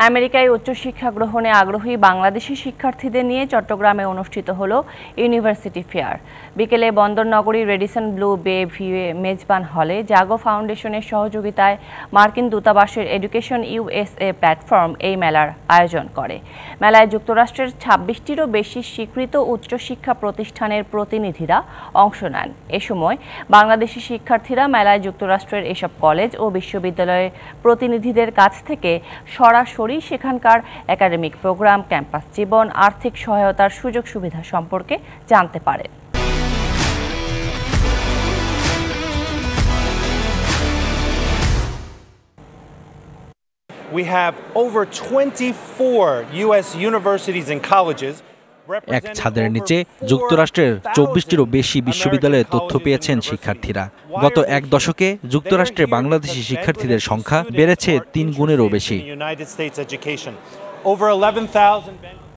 আমেরিকায় উচ্চশিক্ষা গ্রহণে আগ্রহী বাংলাদেশি শিক্ষার্থীদের নিয়ে চট্টগ্রামে অনুষ্ঠিত হলো ইউনিভার্সিটি ফেয়ার। বিকেলে বন্দরনগরী রেডিসন ব্লু বে ভিউয়ে মেজবান হলে জাগো ফাউন্ডেশনের সহযোগিতায় মার্কিন দূতাবাসের এডুকেশন ইউএসএ প্ল্যাটফর্ম এই মেলার আয়োজন করে। মেলায় যুক্তরাষ্ট্রের ২৬টিরও বেশি স্বীকৃত উচ্চশিক্ষা প্রতিষ্ঠানের প্রতিনিধিরা অংশ নেন। এ সময় বাংলাদেশি শিক্ষার্থীরা মেলায় যুক্তরাষ্ট্রের এসব কলেজ ও বিশ্ববিদ্যালয়ের প্রতিনিধিদের কাছ থেকে সরাসরি সেখানকার একাডেমিক প্রোগ্রাম, ক্যাম্পাস জীবন, আর্থিক সহায়তার সুযোগ সুবিধা সম্পর্কে জানতে পারে। We have over 24 US universities and colleges. এক ছাদের নিচে যুক্তরাষ্ট্রের ২৪টিরও বেশি বিশ্ববিদ্যালয়ে তথ্য পেয়েছেন শিক্ষার্থীরা। গত এক দশকে যুক্তরাষ্ট্রে বাংলাদেশি শিক্ষার্থীদের সংখ্যা বেড়েছে ৩ গুণেরও বেশি।